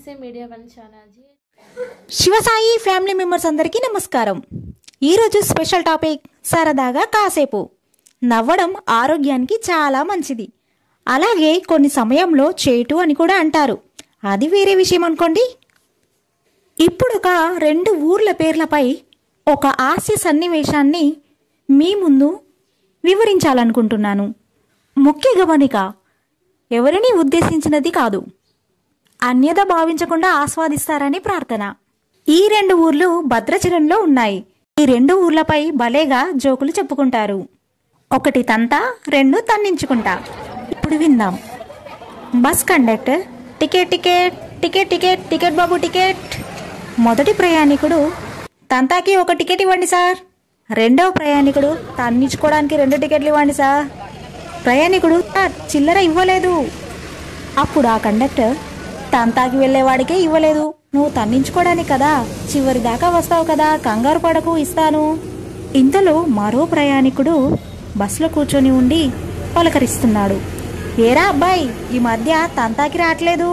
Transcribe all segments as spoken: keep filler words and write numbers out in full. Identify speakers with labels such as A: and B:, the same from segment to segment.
A: SSC media one channel
B: Shivasai family members అందరికీ నమస్కారం. ఈరోజు స్పెషల్ టాపిక్ సరదాగా కాసేపు. నవ్వడం ఆరోగ్యానికి చాలా మంచిది. అలాగే కొన్ని సమయంలో చేటు అని కూడా అంటారు. అది వేరే విషయం అనుకోండి. ఇప్పుడు ఒక రెండు ఊర్ల పేర్లపై ఒక హాస్య సన్నివేశాన్ని మీ ముందు వివరించాలనుకుంటున్నాను. ముఖ్య గమనిక, ఎవరిని ఉద్దేశించినది కాదు. అన్యద భావించకుండా ఆస్వాదిస్తారని ప్రార్థన. ఈ రెండు ఊర్లు భద్రాచలంలో ఉన్నాయి. ఈ రెండు ఊర్లపై భలేగా జోకులు చెప్పుకుంటారు. ఒకటి తంత, రెండు తన్నించుకుంటా. ఇప్పుడు విందాం. Bus conductor, ticket ticket ticket ticket ticket బాబు టికెట్. మొదటి ప్రయాణికుడు, తంతాకి ఒక టికెట్ ఇవ్వండి సార్. రెండవ ప్రయాణికుడు, తన్నించుకోవడానికి రెండు టికెట్లు ఇవ్వండి సార్. ప్రయాణికుడు, చిల్లర ఇవ్వలేదు. అప్పుడు ఆ కండక్టర్, తంతాకి వెళ్ళేవాడికే ఇవ్వలేదు, నువ్వు తన్నించుకోవడానికి కదా, చివరి దాకా వస్తావు కదా, కంగారు పడకు, ఇస్తాను. ఇంతలో మరో ప్రయాణికుడు బస్సులో కూర్చొని ఉండి పలకరిస్తున్నాడు. ఏరా అబ్బాయి, ఈ మధ్య తంతాకి రావట్లేదు?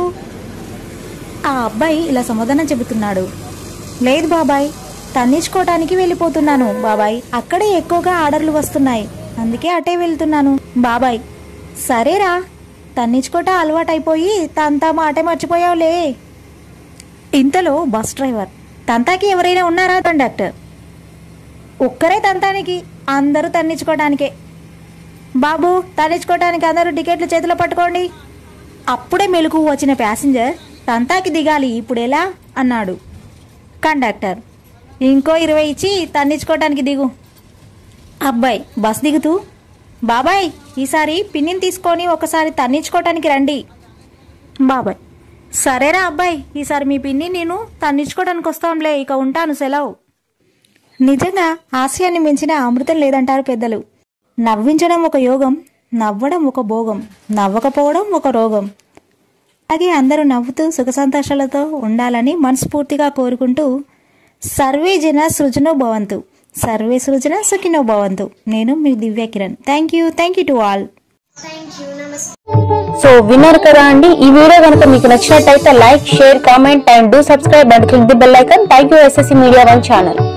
B: ఆ అబ్బాయి ఇలా సమాధానం చెబుతున్నాడు. లేదు బాబాయ్, తన్నించుకోవటానికి వెళ్ళిపోతున్నాను బాబాయ్. అక్కడే ఎక్కువగా ఆర్డర్లు వస్తున్నాయి, అందుకే అటే వెళ్తున్నాను బాబాయ్. సరేరా, తన్నించుకోట అలవాటైపోయి తంతా మాటే మర్చిపోయావులే. ఇంతలో బస్ డ్రైవర్, తంతాకి ఎవరైనా ఉన్నారా? కండక్టర్, ఒక్కరే తంతానికి, అందరూ తన్నించుకోవడానికే. బాబు, తన్నించుకోవడానికి అందరూ టికెట్లు చేతిలో పట్టుకోండి. అప్పుడే మెలకు వచ్చిన ప్యాసింజర్, తంతాకి దిగాలి, ఇప్పుడు ఎలా అన్నాడు. కండక్టర్, ఇంకో ఇరవై ఇచ్చి తన్నించుకోవడానికి దిగు. అబ్బాయి బస్ దిగుతూ, బాబాయ్ ఈసారి పిన్నిని తీసుకొని ఒకసారి తన్నించుకోవటానికి రండి. బాబాయ్, సరేరా అబ్బాయి, ఈసారి మీ పిన్ని నేను తన్నించుకోవడానికి వస్తాంలే, ఇక ఉంటాను, సెలవు. నిజంగా హాస్యాన్ని మించిన అమృతం లేదంటారు పెద్దలు. నవ్వించడం ఒక యోగం, నవ్వడం ఒక భోగం, నవ్వకపోవడం ఒక రోగం. అలాగే అందరూ నవ్వుతూ సుఖ సంతోషాలతో ఉండాలని మనస్ఫూర్తిగా కోరుకుంటూ, సర్వే జన సృజనో భవంతు, సర్వే సృజన సుఖినో భవంతు. నేను మీ Divya Kiran. Thank you thank you to all.
C: So విన్నారు కదా అండి, ఈ వీడియో కనుక మీకు నచ్చినట్టయితే like, share, comment and do subscribe and click the bell icon. Thank you SSC media one channel.